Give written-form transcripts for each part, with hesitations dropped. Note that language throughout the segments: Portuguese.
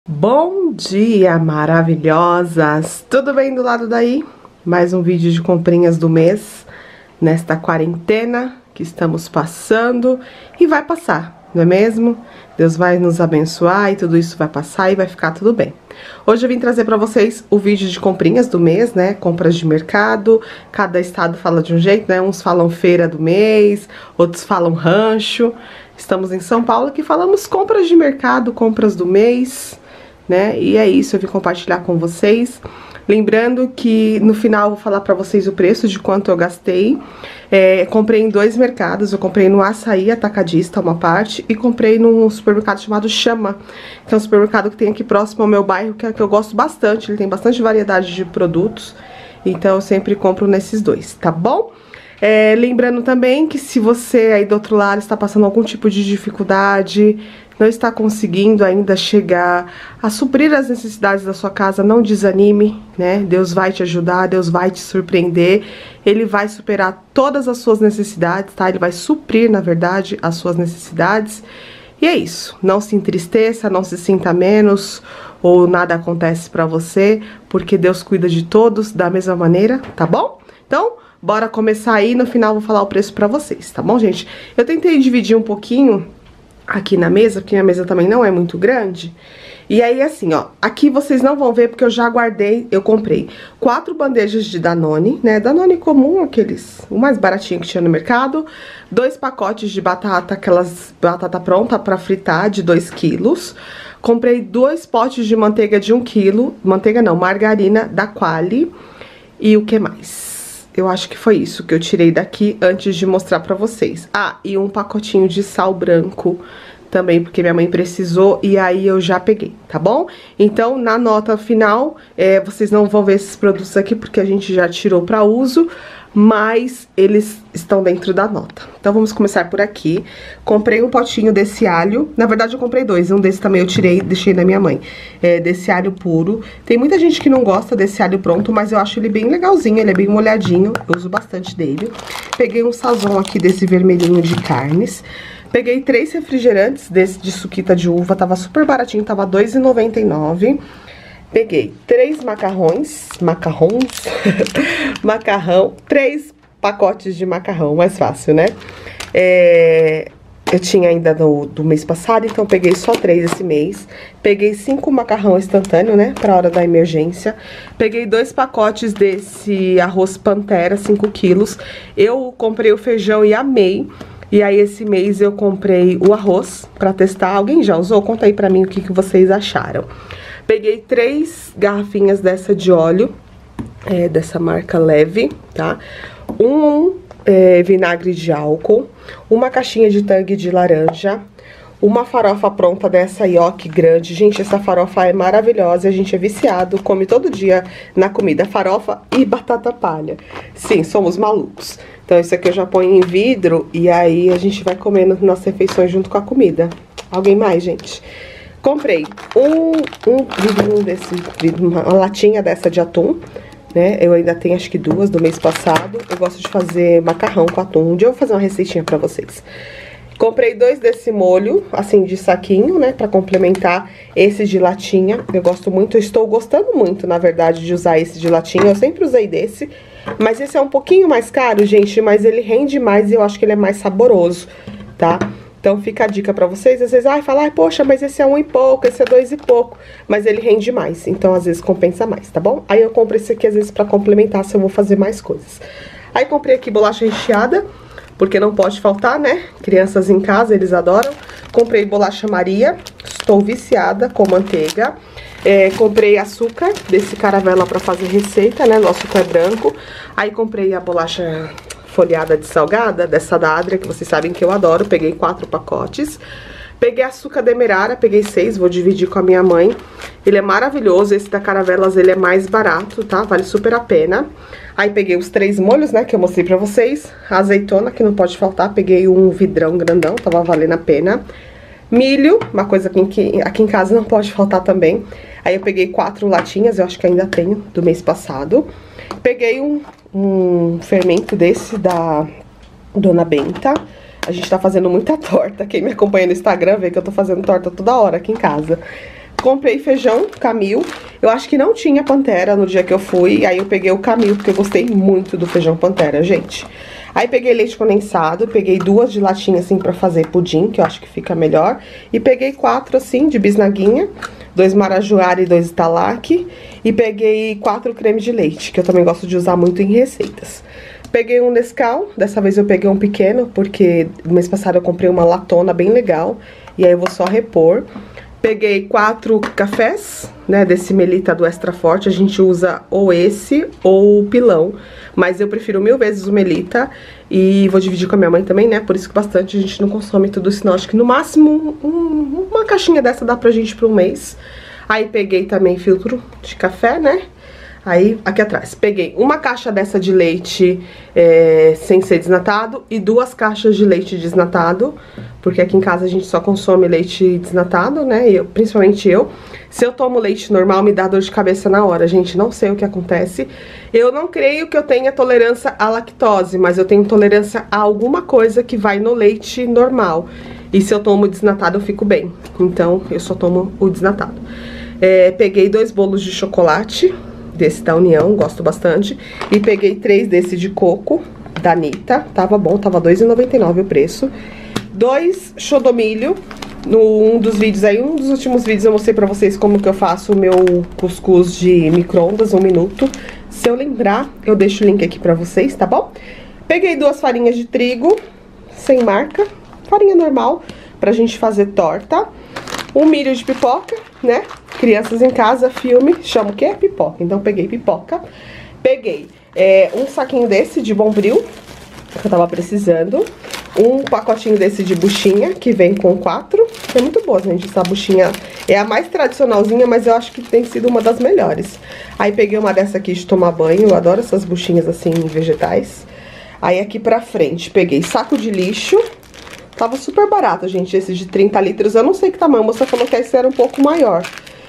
Bom dia, maravilhosas! Tudo bem do lado daí? Mais um vídeo de comprinhas do mês, nesta quarentena que estamos passando e vai passar, não é mesmo? Deus vai nos abençoar e tudo isso vai passar e vai ficar tudo bem. Hoje eu vim trazer pra vocês o vídeo de comprinhas do mês, né? Compras de mercado, cada estado fala de um jeito, né? Uns falam feira do mês, outros falam rancho. Estamos em São Paulo que falamos compras de mercado, compras do mês, né? E é isso, eu vim compartilhar com vocês. Lembrando que no final eu vou falar pra vocês o preço de quanto eu gastei. Comprei em dois mercados, eu comprei no Açaí Atacadista, uma parte, e comprei num supermercado chamado Chama, que é um supermercado que tem aqui próximo ao meu bairro, que eu gosto bastante, ele tem bastante variedade de produtos, então eu sempre compro nesses dois, tá bom? Lembrando também que se você aí do outro lado está passando algum tipo de dificuldade, não está conseguindo ainda chegar a suprir as necessidades da sua casa, não desanime, né? Deus vai te ajudar, Deus vai te surpreender, Ele vai superar todas as suas necessidades, tá? Ele vai suprir, na verdade, as suas necessidades. E é isso, não se entristeça, não se sinta menos ou nada acontece pra você, porque Deus cuida de todos da mesma maneira, tá bom? Então, bora começar aí, no final eu vou falar o preço pra vocês, tá bom, gente? Eu tentei dividir um pouquinho aqui na mesa, porque minha mesa também não é muito grande. E aí, assim, ó, aqui vocês não vão ver porque eu já guardei, eu comprei 4 bandejas de Danone, né? Danone comum, aqueles, o mais baratinho que tinha no mercado. 2 pacotes de batata, aquelas batata pronta pra fritar, de 2 quilos. Comprei 2 potes de manteiga de 1 quilo, manteiga não, margarina da Qualy. E o que mais? Eu acho que foi isso que eu tirei daqui antes de mostrar pra vocês. Ah, e um pacotinho de sal branco também, porque minha mãe precisou e aí eu já peguei, tá bom? Então, na nota final, vocês não vão ver esses produtos aqui porque a gente já tirou pra uso, mas eles estão dentro da nota. Então, vamos começar por aqui. Comprei um potinho desse alho. Na verdade, eu comprei 2. Um desse também eu tirei e deixei na minha mãe. Desse alho puro. Tem muita gente que não gosta desse alho pronto, mas eu acho ele bem legalzinho. Ele é bem molhadinho. Eu uso bastante dele. Peguei um sazon aqui desse vermelhinho de carnes. Peguei 3 refrigerantes desse de suquita de uva. Tava super baratinho. Tava R$ 2,99. Peguei 3 macarrão, 3 pacotes de macarrão, mais fácil, né? Eu tinha ainda do mês passado, então peguei só 3 esse mês. Peguei 5 macarrão instantâneo, né, pra hora da emergência. Peguei 2 pacotes desse arroz Pantera, 5 quilos. Eu comprei o feijão e amei. E aí, esse mês eu comprei o arroz pra testar. Alguém já usou? Conta aí pra mim o que vocês acharam. Peguei 3 garrafinhas dessa de óleo, dessa marca Leve, tá? Vinagre de álcool, uma caixinha de tangue de laranja, uma farofa pronta dessa Yoki grande. Gente, essa farofa é maravilhosa, a gente é viciado, come todo dia na comida, farofa e batata palha. Sim, somos malucos. Então, isso aqui eu já ponho em vidro e aí a gente vai comendo nas refeições junto com a comida. Alguém mais, gente? Comprei uma latinha dessa de atum, né? Eu ainda tenho acho que 2 do mês passado. Eu gosto de fazer macarrão com atum. Um dia eu vou fazer uma receitinha pra vocês. Comprei 2 desse molho, assim, de saquinho, né? Pra complementar esse de latinha. Eu gosto muito, eu estou gostando muito, na verdade, de usar esse de latinha. Eu sempre usei desse. Mas esse é um pouquinho mais caro, gente, mas ele rende mais e eu acho que ele é mais saboroso, tá? Então, fica a dica pra vocês. Às vezes, fala, poxa, mas esse é 1 e pouco, esse é 2 e pouco. Mas ele rende mais, então às vezes compensa mais, tá bom? Aí eu compro esse aqui, às vezes, pra complementar, se eu vou fazer mais coisas. Aí comprei aqui bolacha recheada, porque não pode faltar, né? Crianças em casa, eles adoram. Comprei bolacha Maria, estou viciada com manteiga. Comprei açúcar desse caravela pra fazer receita, né? O açúcar branco. Aí comprei a bolacha folhada de salgada, dessa da Adria, que vocês sabem que eu adoro. Peguei 4 pacotes. Peguei açúcar demerara, peguei 6, vou dividir com a minha mãe. Ele é maravilhoso, esse da Caravelas, ele é mais barato, tá? Vale super a pena. Aí peguei os 3 molhos, né, que eu mostrei pra vocês. A azeitona, que não pode faltar, peguei um vidrão grandão, tava valendo a pena. Milho, uma coisa que aqui em casa não pode faltar também. Aí eu peguei 4 latinhas, eu acho que ainda tenho, do mês passado. Peguei um fermento desse da Dona Benta. A gente tá fazendo muita torta. Quem me acompanha no Instagram vê que eu tô fazendo torta toda hora aqui em casa. Comprei feijão Camil. Eu acho que não tinha Pantera no dia que eu fui. Aí eu peguei o Camil, porque eu gostei muito do feijão Pantera, gente. Aí peguei leite condensado. Peguei 2 de latinha, assim, pra fazer pudim, que eu acho que fica melhor. E peguei 4, assim, de bisnaguinha. 2 marajoara e 2 Italac. E peguei 4 creme de leite, que eu também gosto de usar muito em receitas. Peguei um Nescau, dessa vez eu peguei um pequeno, porque no mês passado eu comprei uma latona bem legal. E aí eu vou só repor. Peguei 4 cafés, né, desse Melita do Extra Forte. A gente usa ou esse ou o pilão, mas eu prefiro 1000 vezes o Melita. E vou dividir com a minha mãe também, né, por isso que bastante a gente não consome tudo isso não. Acho que no máximo uma caixinha dessa dá pra gente por um mês. Aí peguei também filtro de café, né. Aí, aqui atrás, peguei uma caixa dessa de leite sem ser desnatado e 2 caixas de leite desnatado, porque aqui em casa a gente só consome leite desnatado, né, principalmente eu. Se eu tomo leite normal, me dá dor de cabeça na hora, gente, não sei o que acontece. Eu não creio que eu tenha tolerância à lactose, mas eu tenho tolerância a alguma coisa que vai no leite normal. E se eu tomo desnatado, eu fico bem, então eu só tomo o desnatado. Peguei 2 bolos de chocolate desse da União, gosto bastante. E peguei 3 desse de coco, da Anitta. Tava bom, tava R$2,99 o preço. 2 xodomilho. Um dos vídeos aí, um dos últimos vídeos eu mostrei pra vocês como que eu faço o meu cuscuz de micro-ondas, 1 minuto. Se eu lembrar, eu deixo o link aqui pra vocês, tá bom? Peguei 2 farinhas de trigo, sem marca, farinha normal, pra gente fazer torta. 1 milho de pipoca, né? Crianças em casa, filme, chama o quê? Pipoca. Então peguei pipoca. Peguei um saquinho desse de Bombril, que eu tava precisando. Um pacotinho desse de buchinha, que vem com 4. É muito boa, gente, essa buchinha. É a mais tradicionalzinha, mas eu acho que tem sido uma das melhores. Aí peguei uma dessa aqui de tomar banho. Eu adoro essas buchinhas assim, vegetais. Aí aqui pra frente, peguei saco de lixo. Tava super barato, gente, esse de 30 litros. Eu não sei que tamanho, a moça falou que esse era um pouco maior.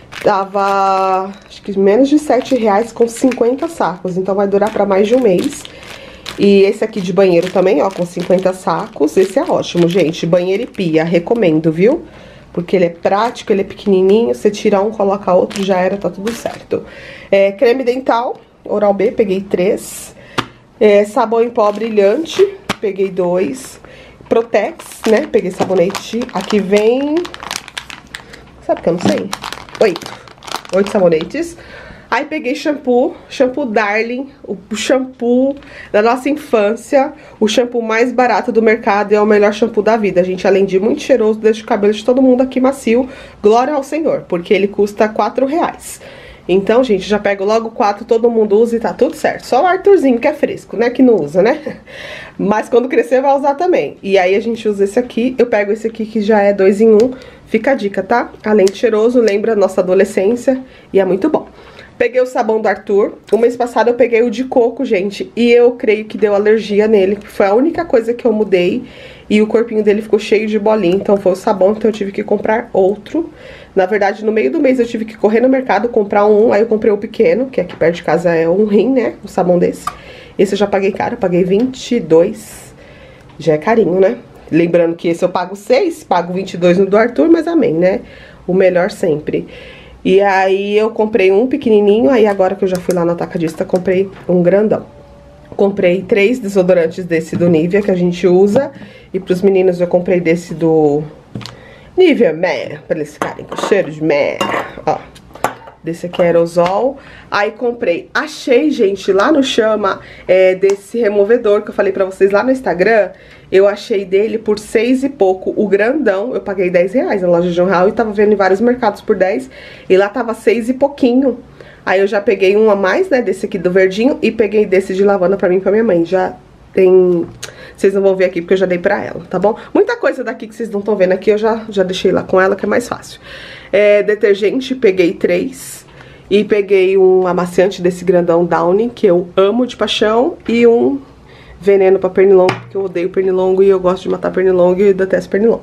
Tava, acho que menos de R$7 com 50 sacos. Então vai durar pra mais de um mês. E esse aqui de banheiro também, ó, com 50 sacos. Esse é ótimo, gente. Banheiro e pia, recomendo, viu? Porque ele é prático, ele é pequenininho. Você tira um, coloca outro, já era, tá tudo certo. Creme dental, Oral-B, peguei 3. Sabão em pó brilhante, peguei 2. Protex, né? Peguei sabonete. Aqui vem... Sabe que eu não sei? 8 sabonetes. Aí peguei shampoo Darling, o shampoo da nossa infância, o shampoo mais barato do mercado e é o melhor shampoo da vida, gente. Além de muito cheiroso, deixa o cabelo de todo mundo aqui macio. Glória ao Senhor, porque ele custa R$4. Então, gente, já pego logo 4, todo mundo usa e tá tudo certo. Só o Arthurzinho que é fresco, né, que não usa, né? Mas quando crescer vai usar também. E aí a gente usa esse aqui, eu pego esse aqui que já é 2 em 1. Fica a dica, tá? Além de cheiroso, lembra a nossa adolescência e é muito bom. Peguei o sabão do Arthur. O mês passado eu peguei o de coco, gente, e eu creio que deu alergia nele. Foi a única coisa que eu mudei e o corpinho dele ficou cheio de bolinha. Então foi o sabão, então eu tive que comprar outro. Na verdade, no meio do mês eu tive que correr no mercado, comprar um. Aí eu comprei o pequeno, que aqui perto de casa é um rim, né? Um sabão desse. Esse eu já paguei caro, eu paguei 22. Já é carinho, né? Lembrando que esse eu pago 6, pago 22 no do Arthur, mas amém, né? O melhor sempre. E aí eu comprei um pequenininho, aí agora que eu já fui lá no atacadista, comprei um grandão. Comprei 3 desodorantes desse do Nivea que a gente usa. E pros meninos eu comprei desse do Nivea Man, pra eles ficarem com cheiro de man. Ó, desse aqui é aerosol. Aí comprei, achei, gente, lá no Chama, desse removedor que eu falei pra vocês lá no Instagram. Eu achei dele por 6 e pouco, o grandão. Eu paguei R$10 na loja de Real e tava vendo em vários mercados por 10. E lá tava 6 e pouquinho. Aí eu já peguei um a mais, né, desse aqui do verdinho. E peguei desse de lavanda pra mim e pra minha mãe. Já tem... Vocês não vão ver aqui porque eu já dei pra ela, tá bom? Muita coisa daqui que vocês não estão vendo aqui eu já deixei lá com ela, que é mais fácil. Detergente, peguei 3. E peguei um amaciante desse grandão Downy, que eu amo de paixão. E um veneno pra pernilongo, porque eu odeio pernilongo e eu gosto de matar pernilongo e detesto pernilongo.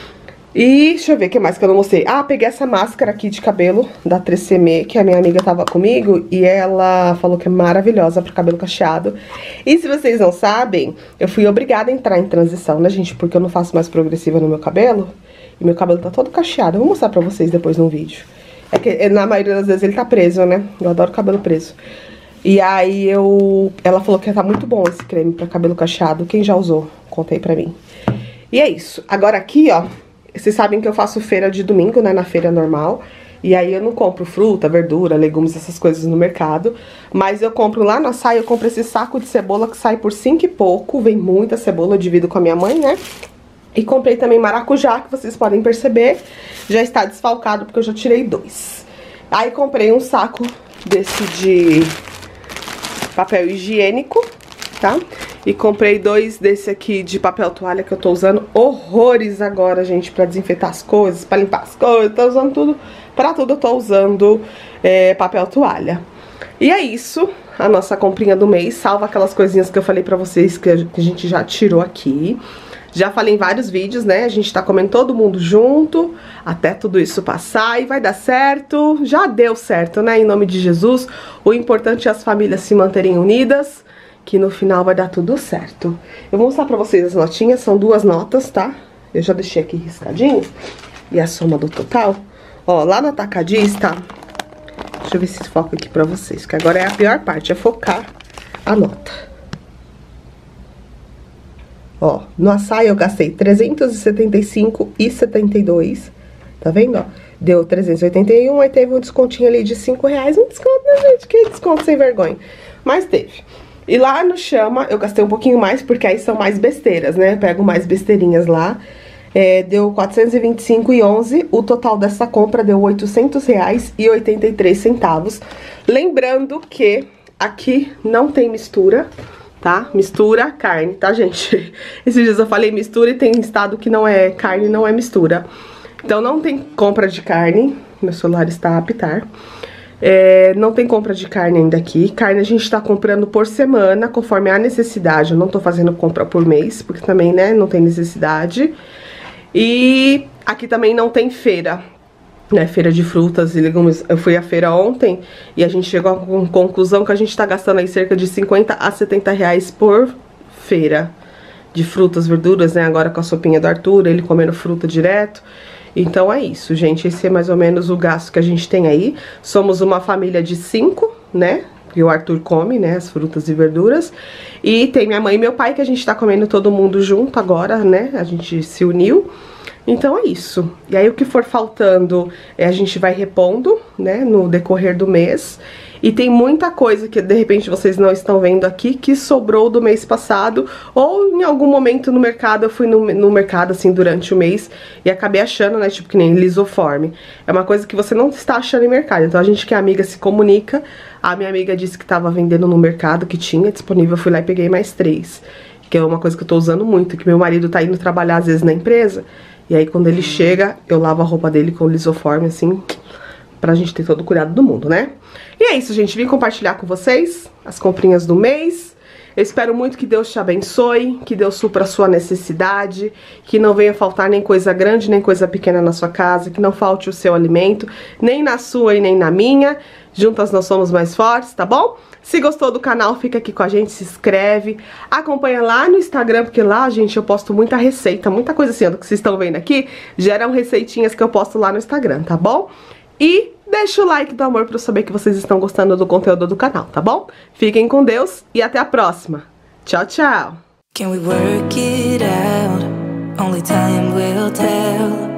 E deixa eu ver o que mais que eu não mostrei. Ah, peguei essa máscara aqui de cabelo da 3CM, que a minha amiga tava comigo e ela falou que é maravilhosa pro cabelo cacheado. E se vocês não sabem, eu fui obrigada a entrar em transição, né, gente? Porque eu não faço mais progressiva no meu cabelo e meu cabelo tá todo cacheado. Eu vou mostrar pra vocês depois no vídeo. É que na maioria das vezes ele tá preso, né? Eu adoro cabelo preso. E aí ela falou que tá muito bom esse creme pra cabelo cacheado. Quem já usou? Conta aí pra mim. E é isso. Agora aqui, ó, vocês sabem que eu faço feira de domingo, né? Na feira normal. E aí eu não compro fruta, verdura, legumes, essas coisas no mercado. Mas eu compro lá no açaí, eu compro esse saco de cebola que sai por 5 e pouco. Vem muita cebola, eu divido com a minha mãe, né? E comprei também maracujá, que vocês podem perceber. Já está desfalcado, porque eu já tirei 2. Aí comprei um saco desse de papel higiênico, tá? E comprei 2 desse aqui de papel toalha, que eu tô usando horrores agora, gente, pra desinfetar as coisas, pra limpar as coisas. Tô usando tudo, pra tudo eu tô usando papel toalha. E é isso, a nossa comprinha do mês, salva aquelas coisinhas que eu falei pra vocês que a gente já tirou aqui. Já falei em vários vídeos, né? A gente tá comendo todo mundo junto, até tudo isso passar e vai dar certo. Já deu certo, né? Em nome de Jesus. O importante é as famílias se manterem unidas, que no final vai dar tudo certo. Eu vou mostrar pra vocês as notinhas, são 2 notas, tá? Eu já deixei aqui riscadinho. E a soma do total. Ó, lá no atacadista, deixa eu ver se foca aqui pra vocês, que agora é a pior parte, é focar a nota. Ó, no açaí eu gastei 375,72, tá vendo, ó? Deu 381, aí teve um descontinho ali de 5 reais, um desconto, né, gente? Que desconto sem vergonha. Mas teve. E lá no Chama eu gastei um pouquinho mais, porque aí são mais besteiras, né? Eu pego mais besteirinhas lá. Deu 425,11, o total dessa compra deu R$ 800,83. Lembrando que aqui não tem mistura, tá? Mistura carne, tá, gente? Esses dias eu falei mistura e tem estado que não é carne, não é mistura. Então não tem compra de carne. Meu celular está a apitar. Não tem compra de carne ainda aqui. Carne a gente tá comprando por semana, conforme a necessidade. Eu não tô fazendo compra por mês, porque também, né, não tem necessidade. E aqui também não tem feira, né, feira de frutas e legumes. Eu fui à feira ontem e a gente chegou à conclusão que a gente tá gastando aí cerca de 50 a 70 reais por feira de frutas, verduras, né, agora com a sopinha do Arthur, ele comendo fruta direto. Então é isso, gente, esse é mais ou menos o gasto que a gente tem aí. Somos uma família de 5, né, e o Arthur come, né, as frutas e verduras. E tem minha mãe e meu pai que a gente tá comendo todo mundo junto agora, né, a gente se uniu. Então é isso. E aí o que for faltando, a gente vai repondo, né, no decorrer do mês. E tem muita coisa que de repente vocês não estão vendo aqui, que sobrou do mês passado. Ou em algum momento no mercado, eu fui no mercado assim durante o mês e acabei achando, né, tipo que nem lisoforme. É uma coisa que você não está achando em mercado. Então a gente que é amiga se comunica. A minha amiga disse que estava vendendo no mercado, que tinha disponível. Eu fui lá e peguei mais 3. Que é uma coisa que eu tô usando muito, que meu marido tá indo trabalhar às vezes na empresa. E aí quando ele chega, eu lavo a roupa dele com lisoforme, assim, pra gente ter todo o cuidado do mundo, né? E é isso, gente, vim compartilhar com vocês as comprinhas do mês. Eu espero muito que Deus te abençoe, que Deus supra a sua necessidade, que não venha faltar nem coisa grande, nem coisa pequena na sua casa, que não falte o seu alimento, nem na sua e nem na minha. Juntas nós somos mais fortes, tá bom? Se gostou do canal, fica aqui com a gente, se inscreve, acompanha lá no Instagram, porque lá, gente, eu posto muita receita, muita coisa assim, ó, do que vocês estão vendo aqui, geram receitinhas que eu posto lá no Instagram, tá bom? E deixa o like do amor pra eu saber que vocês estão gostando do conteúdo do canal, tá bom? Fiquem com Deus e até a próxima. Tchau, tchau! Can we work it out? Only time will tell.